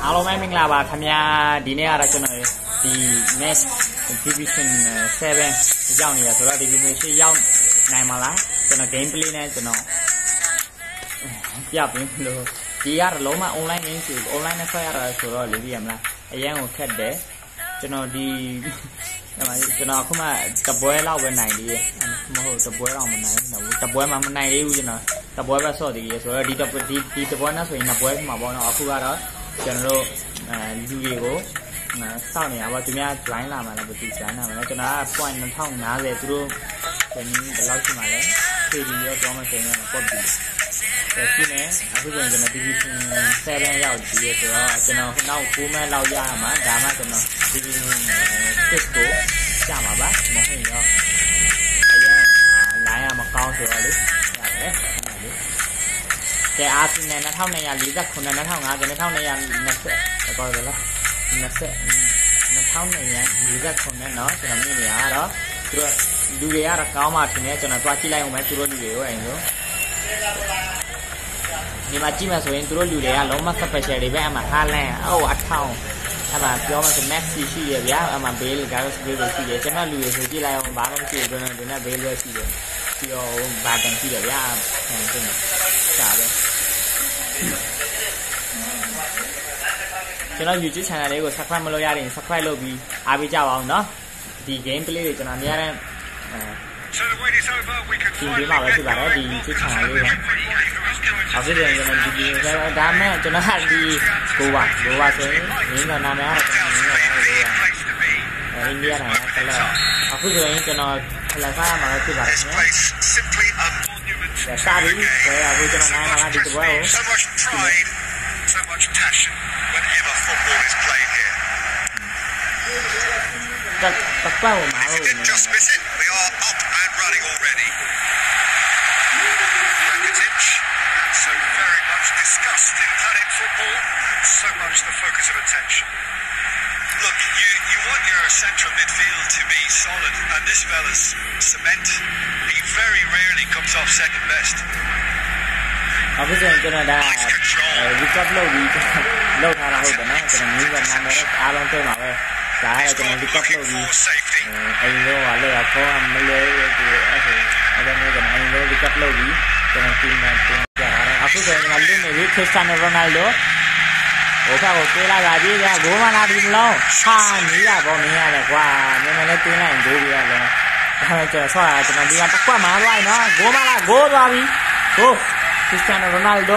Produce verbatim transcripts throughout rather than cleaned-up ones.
အားလုံးပဲမင်္ဂလာပါခင်ဗျာဒီနေ့ကတော့ကျွန်တော်ဒီ next division seven ရောက်နေရဆိုတော့ division eightရောက်နိုင်မှာလားကျွန်တော် game play နဲ့ကျွန်တော်ပြပြလို့ဒီကတော့လုံးဝ online game ဆို online နဲ့ဆွဲရတာဆိုတော့လေဒီရမလားအရင်ကိုခက်တယ်ကျွန်တော်ဒီကျွန်တော်အခုမှတပွဲလောက်ပဲနိုင်သေးတယ်မဟုတ်တပွဲတော့မနိုင်ဘူးတပွဲမှမနိုင်သေးဘူးကျွန်တော်တပွဲပဲဆော့သေးတယ်ဆိုတော့ဒီဒီဒီတပွဲနဲ့ဆိုရင်နှစ်ပွဲမှာပေါ့နော်အခုကတော့ကျွန်တော်တို့လူတွေကိုစောင့်နေရပါသူများ join လာမှာလားမသိ join လာမှာလားကျွန်တော်က point two thousand fiftyသူတို့ဒီနေ့ဘယ်လောက်ရှိမှာလဲဖြည့်ပြီးတော့တော့မစင်ရတော့ပေါ့ဒီဒီနေ့အခုကျွန်တော် division seven ရောက်ဒီရဆိုတော့ကျွန်တော်နောက်nineမဲလောက်ရမှာဒါမှကျွန်တော် division sixကိုကြာမှာပါမဟုတ်ရင်တော့အရင်လိုင်းရမကောင်းဆိုတော့လေရတယ်ကဲအားဖြင့်two thousand two hundred forty-nine two thousand fifty 2,220ကောတယ်လားtwo thousand two hundred forty-nineเนาะကျွန်တော်မြင်နေရတော့သူတို့လူတွေကတော့ကောင်းမှထင်တယ်ကျွန်တော်သွားကြည့်လိုက်အောင်မယ်သူတို့လူတွေကိုအဲ့လိုဒီမှာကြည့်မှဆိုရင်သူတို့လူတွေကလုံးဝ special တွေပဲအမှထားလန်းအော်အထောင်အမှပြောမှဆို max ရှိရဗျာအမှ bail garage bail ရှိတယ်ကျွန်တော်လူတွေဆိုကြည့်လိုက်အောင်ဘာမှမရှိဘူးကျွန်တော်ဒီနေ့ bail ပဲရှိတယ်ပြီးတော့ဘာတန်ရှိတယ်ဗျာဟုတ်ကဲ့ဒါပဲကျွန်တော် YouTube channel လေးကို subscribe မလုပ်ရရင် subscribe လုပ်ပြီးအားပေးကြပါအောင်เนาะဒီ game play တွေကျွန်တော်အများအားဒီဒီမှာပဲဖြစ်ပါတယ်ဒီ YouTube channel လေးကအခုတည်းကကျွန်တော်ဒီဒီဒါမှကျွန်တော်ဟာဒီကိုပါကိုပါဆိုရင်မင်းကနာမည်ကတော့ကျွန်တော်မင်းကလည်းအိန္ဒိယနိုင်ငံကလည်းအခုဆိုရင်ကျွန်တော်ဖလာဖာမှာဖြစ်ပါတယ်နော်စာရီဘယ်အခုကျွန်တော်နိုင်မှာဒီကွာကို so much passion whenever football is played here. Didn't just miss it. We are up and running already. Rakitic, so very much discussed in Planet football. So much the focus of attention. Look, you, you want your central midfield to be solid, and this fella's cement. He very rarely comes off second best. အခုဆိုရင်ကျွန်တော်ဒါ record လုပ်ပြီးလောက်ထားတာဟုတ်တယ်နော်ကျွန်တော်မျိုးကနာမည်တော့အားလုံးတွေ့မှာပဲဒါကကျွန်တော် record လုပ်ပြီးအိမ်ရောဟာလို့ခေါ်မလဲဒီအဲ့ဒါအဲ့ဒါမျိုးကျွန်တော်အိမ်ရော record လုပ်ပြီးကျွန်တော်ပြင်မှာပြင်ကြတာအခုဆိုရင်ကျွန်တော်လွတ်နေပြီ Cristiano Ronaldo ဟိုဘက်ကိုပြေးလာတာကြီးကဂိုးမလာဒီမလုံးဟာနေရပေါ့မင်းရတယ်ကွာနည်းနည်းလေးတင်းလိုက်ဂိုးပြရလဲဒါပေမဲ့ကျွန်တော်ဆော့တာကျွန်တော်ဒီကတစ်ခွက်မှာသွားရင်နော်ဂိုးမလာဂိုးသွားပြီဂိုးCristiano Ronaldo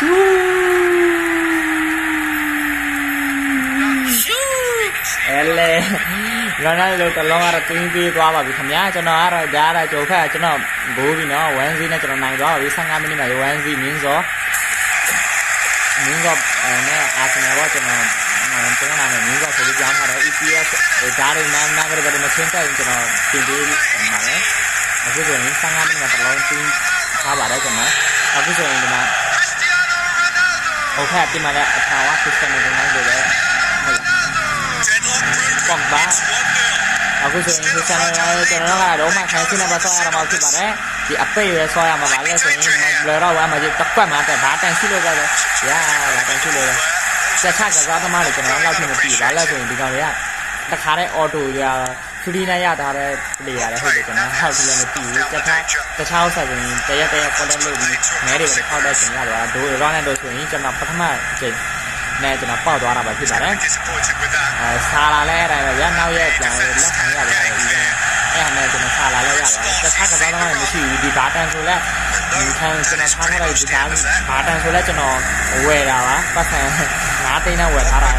shoot အဲ့လေ Ronaldo တလုံးကတော့တင်းပြီးသွားပါပြီခင်ဗျာကျွန်တော်ကတော့ဒါကတော့ကြိုခက်ကျွန်တော်ဂိုးပြီနော် one zero နဲ့ကျွန်တော်နိုင်သွားပါပြီfifteenမိနစ်မှာ one zero မင်းစောမင်းစောနဲ့ Arsenal ကကျွန်တော်ကျွန်တော်နာမည်မင်းစောဆိုပြီးကြောင်းထားတယ် E P S ဒါတွေနာနာကြတယ်မချင်းတဲ့ကျွန်တော်တင်ပေးမှာလေအခုဆိုရင်fifteenမိနစ်မှာတလုံးတင်းထားပါတယ်ကျွန်တော်အခုဆိုရင်ဒီမှာဟိုခက်ပြင်မှာလည်းအထာဝ Cristiano Ronaldo ပဲဟုတ်ပေါ့ပါအခုဆိုရင် Cristiano Ronaldo ကျွန်တော်ကတော့မှခိုင်းနေပါဆောရမှာဖြစ်ပါတယ်ဒီအပိတ်ပဲဆောရမှာပါလဲဆိုရင်ဘယ်တော့မှမကြည့်တက်ကွက်မှာတဲ့ဘာတန်ရှိလို့ပဲရာဘာတန်ရှိလို့ဆက်ချကစားသမားတွေကျွန်တော်တော့ဖြစ်မကြည့်ဒါလည်းဆိုရင်ဒီကောင်တွေကတခါတဲ့ auto ရာfree နဲ့ရထားတဲ့ player လည်းဟုတ်တယ်ကျွန်တော်ဟောက်ပြီးလည်းမကြည့်ဘူးတခြားတခြားဆက်ရင်တရက်တရက် content လုပ်ပြီးမဲတွေကိုထောက်တဲ့ချိန်ရတော့ဒို Ronaldo ဆိုရင်ကျွန်တော်ပထမအချိန်နဲ့ကျွန်တော်ပေါက်သွားတာပဲဖြစ်ပါတယ်အဲဆာလာလဲအဲ့ဒါပဲရနောက်ရက်ပြန်လက်ခံရတယ်အဲ့ဒါနဲ့ကျွန်တော်ဆာလာလဲရပါတယ်တခြားကစားသမားတွေမရှိဘူးဒီဘာတန်ဆိုလဲဒီခံကျွန်တော်ထားထားတဲ့ဒီဘာတန်ဆိုလဲကျွန်တော်ဝယ်တာပါပတ်စံnineသိန်းနဲ့ဝယ်ထားတာ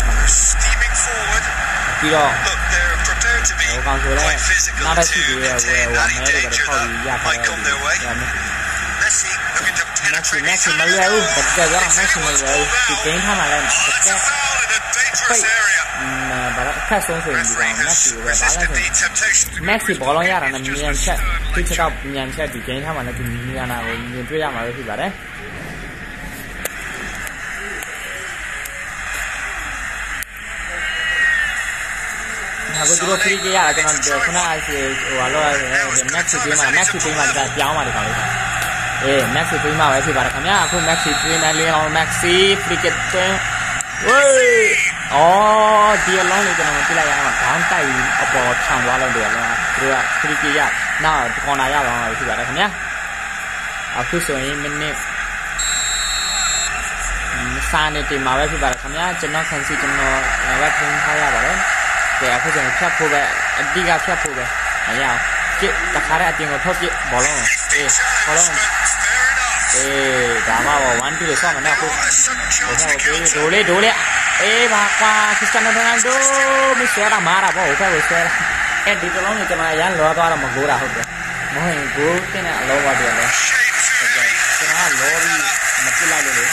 ပြီးတော့ဟိုကောင်ဆိုလဲနောက်တစ်ခုတွေဝယ်ဟိုမဲတွေကတော့ထောက်ပြီးရထားတယ် Messi Messi မလွယ်ဘူးတကယ်တော့ Messi မလွယ်ဘူးဒီ game ထားမှလည်းတကယ်ပိတ်ဘာလို့အခက်ဆုံးဆိုရင်ဒီကောင် Messi ပဲဘာလဲဆို Messi ဘောလုံးရတာနဲ့မြန်ချက်သူချက်တော့မြန်ချက်ဒီ game ထားမှလည်းဒီမြန်နာကိုမြင်တွေ့ရမှာပဲဖြစ်ပါတယ်အခုသူတို့ free ကြရတာကျွန်တော်ခုနကဟိုဟာလောက်ရတယ် Messi ပေးမှာ Messi ပေးမှာဒါပြောင်းပါဒီကောင်လေးအေး Messi ပေးမှာပဲဖြစ်ပါတယ်ခင်ဗျာအခု Messi ပေးမယ်လေးအောင် Messi free kick သွင်းเว้ยอ๋อဒီအလုံးလေးကျွန်တော်ကြည့်လိုက်ရအောင်ခေါင်းတိုက်အပေါ်ထောင်သွားလို့တယ်လားသူကခရီးကြီးရနောက်ခေါင်းနာရအောင်ဖြစ်ပါတယ်ခင်ဗျာအခုဆိုရင်မိနစ်စာနေတင်မှာပဲဖြစ်ပါတယ်ခင်ဗျာကျွန်တော်ခံစီကျွန်တော်လည်းပြင်ထားရပါတယ်ကဲအခုဆိုရင်ဖြတ်ဖို့ပဲအတိကဖြတ်ဖို့ပဲမရအောင်ကြည့်တခါတည်းအပြင်ကိုထုတ်ပြဘောလုံးအေးဘောလုံးအေးဒါမှတော့one twoဆော့မနဲ့အခုဟိုကဒိုလေးဒိုလေးအေးပါကွာခရစ္စတီယာနို ရိုနယ်ဒိုမဆွဲတာမာတာပေါ့ဟိုဘက်ကိုဆွဲတာအဲ့ဒီတလုံးကိုကျွန်တော်ရမ်းလောသွားတော့မကိုးတာဟုတ်တယ်မဟုတ်ရင်ကိုတင်းတဲ့အလုံးပါပြန်လဲကျွန်တော်ကလောပြီးမပြစ်လိုက်လို့လေ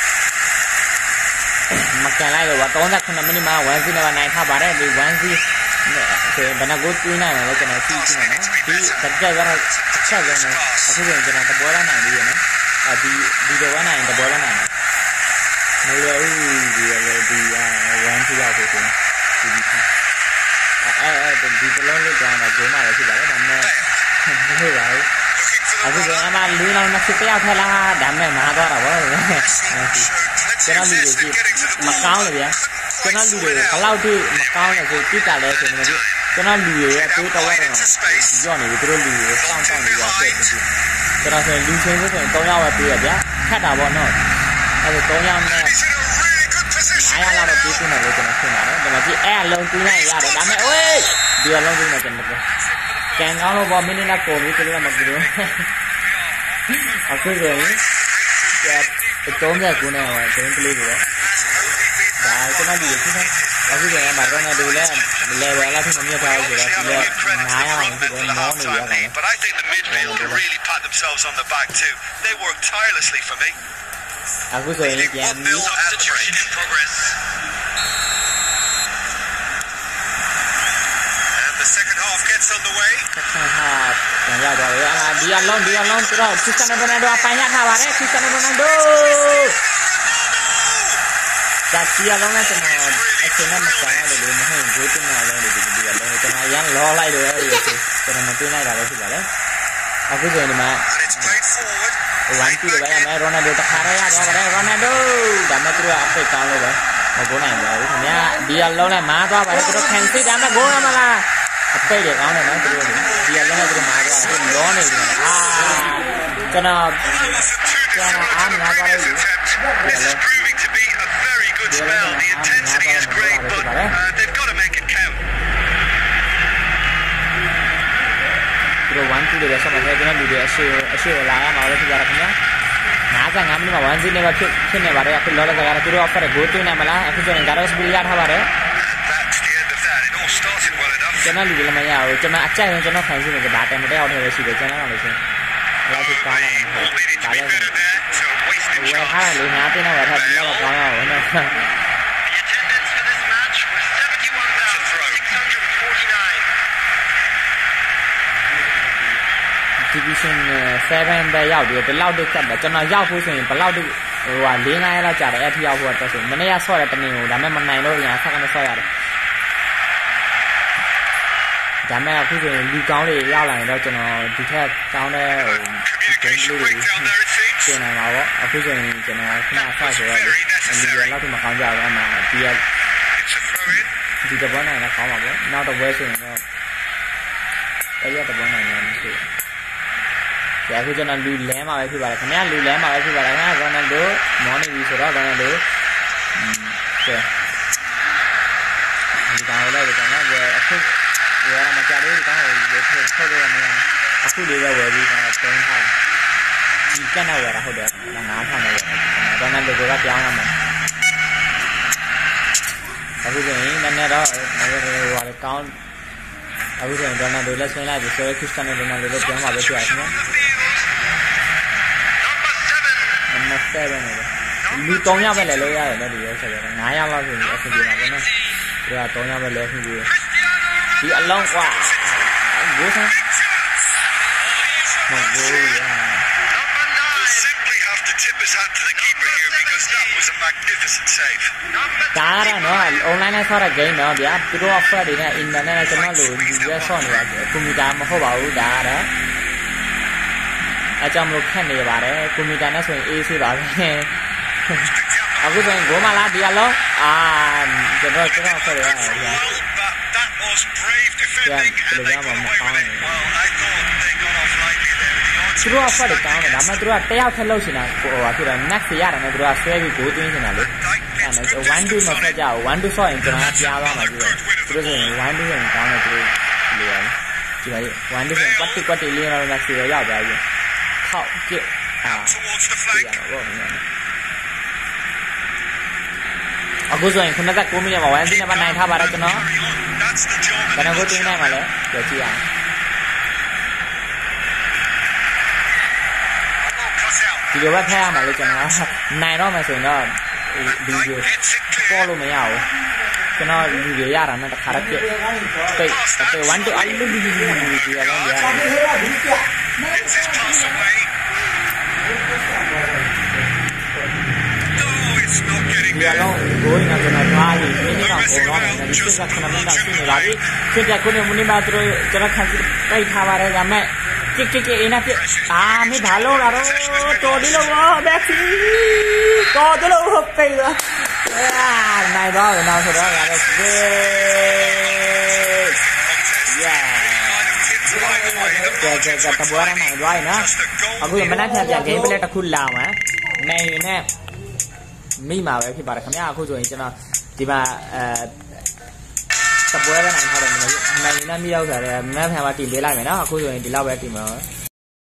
မကန်လိုက်လို့ကthirty-nineမိနစ်မှာone zeroနဲ့နိုင်ထားပါတယ်ဒီone zeroဆိုဘယ်နှကိုတွေးနိုင်လဲကျွန်တော်ကြည့်ကြည့်မယ်နော်ဒီတက်ကြရတော့အချက်လုံးနဲ့အခုဆိုရင်ကျွန်တော်တဘောလာနိုင်ပြီရနော်အဲဒီဒီတော့ဝမ်းနိုင်တဘောလာနိုင်မလို့ဒီလေဒီone twoရောက်ဆိုရင်ဒီဒီအဲအဲဒီတလုံးလေးကြောင်းတော့ဂိမ်းမှာလည်းဖြစ်ပါတယ်ဒါပေမဲ့မဟုတ်ပါဘူးအခုဆိုအမလေးလောင်းနှစ်ပြရောက်ထလာဒါမဲ့မာသွားတာဗောကျွန်တော်လူတွေကြည့်မကောင်းလေဗျာကျွန်တော်လူတွေဘယ်လောက်ထိမကောင်းလဲဆိုကြည့်ကြလဲဆိုတော့ကျွန်တော်လူတွေရဲ့တိုးတော့တော့ကြောက်နေပြီသူတို့လူတွေစောင့်စောင့်နေကြတယ်ကျွန်တော်ဆိုလူချင်းဆိုရင်threeယောက်ပဲပြေးရဗျာခတ်တာဗောနော်အဲဒါthreeယောက်နဲ့nineယောက်လောက်ပြေးနေလို့ကျွန်တော်ထင်ပါတယ်ဒါမှကြည့်အဲအလုံးကူးနိုင်ရတယ်ဒါပေမဲ့ဝေးဒီအလုံးကူးနေကျွန်တော်ကန်ကောင်းလို့ဗောမိနစ်နဲ့ပုံပြီးသူတို့ကမကူလို့အခုဆိုရင်thirty-nineနဲ့ဂိမ်းကလေးတွေတော့ဒါကျွန်တော်ဒီဖြစ်နေအခုကျရင်မှာတော့နေတယ်လေ level အလားတူမမြတ်ပါဘူးဆိုတော့ဒီလေnineအောင်ဒီမောင်းနေရတယ် But I think the midfield really pat themselves on the back too. They work tirelessly for me. အခုဆိုရင်ပြန်ပြီး substitution in progress. And the second half gets underway. second half ပြန်ရတော့လေအာဒီအလုံးဒီအလုံးဆိုတော့ခရစ္စတီယာနို ရိုနယ်ဒိုအပိုင်ရထားပါတယ်ခရစ္စတီယာနို ရိုနယ်ဒိုဒါဒီအလုံးနဲ့ကျွန်တော်အချိန်နဲ့မဆိုင်ရလို့မဟုတ်ဘူးတင်လာလို့ဒီဒီအလုံးကျွန်တော်ရမ်းလောလိုက်လို့အဲ့ဒီကျွန်တော်မတွေးလိုက်တာပဲဖြစ်ပါလေအခုဆိုရင်ဒီမှာ one two ပဲရမယ်ရိုနယ်ဒိုတခါရရတော့ပါတယ်ရိုနယ်ဒိုဒါမှသူကအဖိတ်ကောင်းလို့ပဲမကိုနိုင်ပါဘူးခင်ဗျာဒီအလုံးနဲ့မားသွားပါတယ်သူတို့ခံစစ်ဒါမှဂိုးရမလားအပိတ်တွေကောင်းတယ်နော်သူတို့ဒီအလုံးနဲ့သူတို့မားသွားတယ်လောနေတယ်အာကျွန်တော်ကျွန်တော်အားမနာပါဘူး This is proving to be a very good spell. The intensity is great, but uh, they've got to make it count. သူတို့one twoတွေပဲဆက်မှာကျွန်တော်လူတွေအရှိအရှိလာရမှာလို့ပြောရတာခင်ဗျာfifty-fiveမိနစ်မှာone zeroနဲ့ပဲဖြစ်ဖြစ်နေပါတယ်အခုလောလောဆယ်ကတော့သူတို့ offer ကိုသွင်းနိုင်မလားအခုကျွန်တော် Garros Bill ရထားပါတယ် That's the end of that. It all started well enough. ကျွန်တော်လူတွေလည်းမရဘူးကျွန်တော်အကြိုက်ရင်ကျွန်တော်ခံရှိနေကြတာတယ်မတက်အောင်နေပဲရှိတယ်ကျွန်တော်လည်းရှင်လာဖြစ်ကောင်းတယ်ဒါလည်းဝယ်ထားလေငါတင်းတော့ဝယ်ထားပြီးတော့ကောင်းရအောင်နော် The attendance for this match was seventy-one thousand six hundred forty-nine. Division seven ပဲရောက်ပြီးဘယ်လောက်တိတ်ကတ်တယ်ကျွန်တော်ရောက်ဖို့ဆိုရင်ဘယ်လောက်တိတ်ဟိုဟာfour nineလောက်ကြာတယ်အဲ့ထိရောက်ဖို့တော့ဆိုမနေ့ကဆော့တယ်တနေ့ကိုဒါပေမဲ့မနိုင်လို့ညာဆက်ကနေဆော့ရတယ်ဒါမဲ့အခုဆိုရင်လူကောင်းတွေရောက်လာရင်တော့ကျွန်တော်ဒီထက်ကောင်းတဲ့ဟို Communication breakdown there it seems. ပြင်နိုင်ပါတော့အခုဆိုရင်ကျွန်တော်ခဏဆော့ဆိုတော့လူတွေလောက်ထိမကောင်းကြဘူးအမှဒီက It's a throw in. ဒီတဘောနိုင်လည်းကောင်းပါပေါ့နောက်တော့ဝဲဆိုရင်တော့အဲ့ရတဘောနိုင်လည်းမရှိဘူးဒါအခုကျွန်တော်လူလဲမှာပဲဖြစ်ပါတယ်ခင်ဗျာလူလဲမှာပဲဖြစ်ပါတယ်ခင်ဗျာရိုနယ်ဒိုမော်နေပြီဆိုတော့ရိုနယ်ဒိုကဲဒီကောင်လည်းဒီကောင်ကအခုဝယ်ရမှာကြားလို့ဒီကောင်ကိုထုတ်ထုတ်ရမှာအခုလေးပဲဝယ်ပြီးတော့တုံးထားဒီကနေ့ဝယ်တာဟုတ်တယ်ငါးထောင်နဲ့ဝယ်ရိုနယ်ဒိုကပြောင်းရမှာအခုဆိုရင်နည်းနည်းတော့ဟိုဟာကောင်းအခုဆိုရင်ရိုနယ်ဒိုလည်းဆွဲလိုက်ပြီဆိုရင်ခရစ္စတီယာနို ရိုနယ်ဒိုလည်းပြောင်းပါပဲဖြစ်ရခင်ဗျာnumber seven လူthreeယောက်ပဲလဲလို့ရတယ်နော်ဒီရဲဆက်ရတယ်nineယောက်လောက်ဆိုရင်အဆင်ပြေပါပဲနော်သူကthreeယောက်ပဲလဲဖြစ်ပြီးဒီအလုံးကွာဘိုးစားမဘိုးရ Simply have to tip his hat to the keeper here because that was a magnificent save. ဒါရနော် online နဲ့ဆော့တဲ့ game တော့ဗျာသူတို့ offer တွေနဲ့ internet နဲ့ကျွန်တော်လိုဒီရဲဆော့နေတာကွန်ပျူတာမဟုတ်ပါဘူးဒါကတော့အကြောင်းမလို့ခက်နေပါတယ်ကွန်ပျူတာနဲ့ဆိုရင်အေးဆေးပါပဲအခုဆိုရင်ဂိုးမလားဒီအလုံးอ่าจะรอจะรอเขาเลยอ่ะ But that was brave defending and they got away with it. Well, I thought they got off lightly there. The odds သူတို့ကဖတ်တယ်ကောင်းတယ်ဒါမှမဟုတ်သူတို့ကတယောက်ထက်လို့ရှင်တာဟိုဟာဖြစ်တော့ next ရတယ်နဲ့သူတို့ကဆွဲပြီး goal သွင်းနေတာလေအဲ့ဒါ one two မဖတ်ကြဘူး one two ဆော့ရင်ကျွန်တော်ကပြားသွားမှာပြီးတော့သူတို့ဆိုရင် one two ရင်ကောင်းတယ်သူတို့လေရတယ်ဒီပါ one two ရင်ကွတ်တိကွတ်တိလေးတော့ next ရရောက်သွားပြီခောက်ပြစ်အာ towards the ပြရ flank. တော့ဘောအခုဆိုရင်ninety-nineမိနစ်မှာ one zero နဲ့နိုင်ထားပါတယ်ကျွန်တော် That's the job. ဘယ်နှကိုတင်းနိုင်မှာလဲပြောကြည့်အောင် ဒီလိုပဲဖက်ရမှာလေကျွန်တော်နိုင်တော့မယ်ဆိုရင်တော့ဒီလိုပေါ်လို့မရဘူးကျွန်တော်ဒီလိုရတာနဲ့တခါတည်းပြည့်တိတ်တိတ်one to အဲ့လိုဒီဒီဒီဒီရအောင်ရတယ် It's his pass away. No, it's not getting ဒီ there. တော့ဂိုးရင်ကျွန်တော်သွားပြီးမိနစ်တော့ပေါ်တော့တယ်ဒီစက်ကခဏမိနစ်ရှိနေပါပြီဖြစ်တဲ့ခုနေမနီမာတို့ကျွန်တော်ခံတိုက်ထားပါတယ်ဒါမဲ့ကြစ်ကြစ်ကြစ်အင်းနဲ့ပြအာမင်းဘာလို့လာတော့တော်ဒီလိုဘောဘက်စီတော်တယ်လို့ဟုတ်ပြီလားအာနိုင်တော့နောက်ဆိုတော့ရတယ်ကေ yeah ကြကြကြတဘောရနိုင်သွားနော်အခုမနက်ဖြန်ပြန်ဂိမ်းပလက်တစ်ခုလာမှာနိုင်ရင်နဲ့မိမှာပဲဖြစ်ပါတယ်ခင်ဗျာအခုဆိုရင်ကျွန်တော်ဒီမှာအဲတပွဲပဲနိုင်ထားတယ်မင်းနိုင်နေမိရောက်ကြတယ်မနက်ဖြန်မှာတီလေးလိုက်မယ်နော်အခုဆိုရင်ဒီလောက်ပဲတီမှာ